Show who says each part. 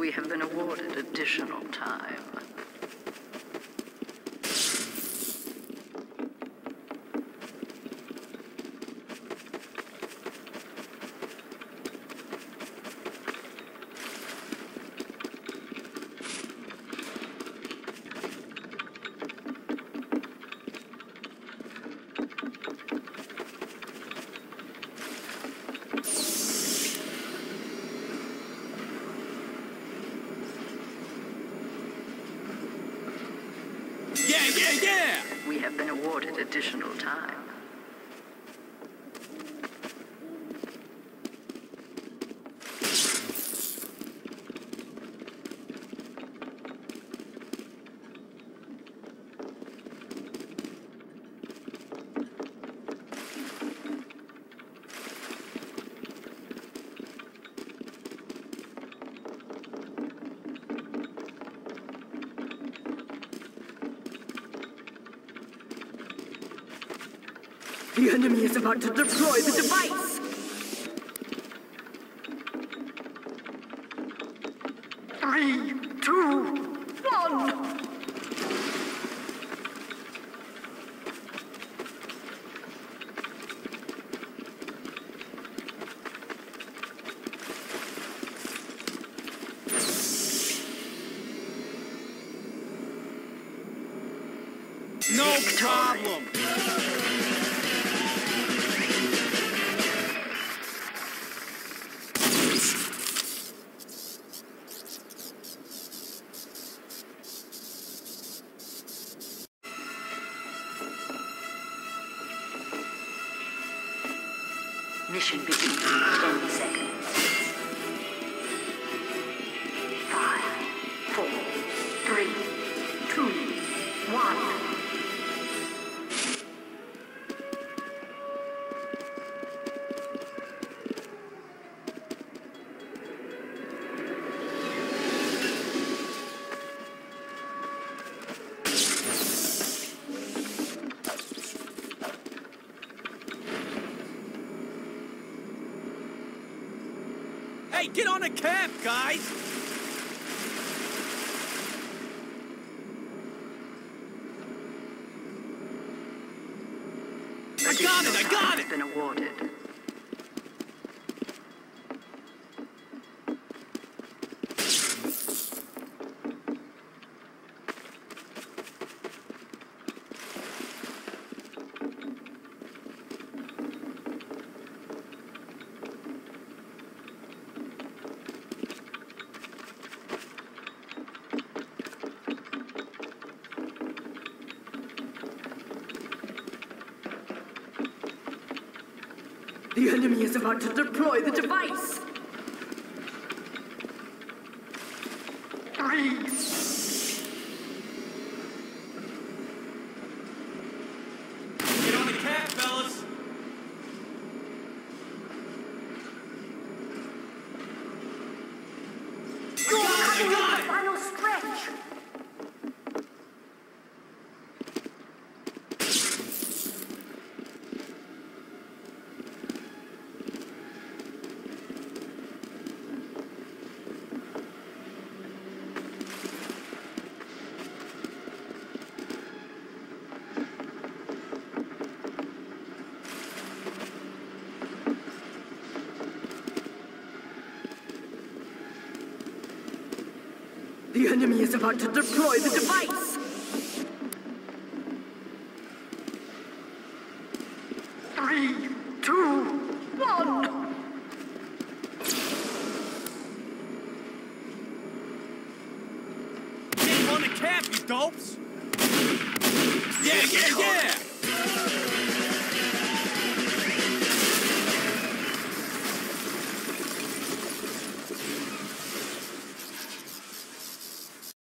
Speaker 1: We have been awarded additional time.
Speaker 2: Yeah!
Speaker 1: We have been awarded additional time.
Speaker 3: The enemy is about to deploy the device! 3, 2, 1!
Speaker 2: No problem!
Speaker 1: Mission begins in 10 seconds. 5, 4, 3, 2, 1.
Speaker 2: Hey, get on the cap, guys! I got it!
Speaker 1: Been awarded.
Speaker 3: The enemy is about to deploy the device! 3.
Speaker 2: Get on the cap, fellas! I got it!
Speaker 3: Final stretch! The enemy is about to deploy the device! 3, 2, 1!
Speaker 2: Get on the cap, you dopes! Yeah!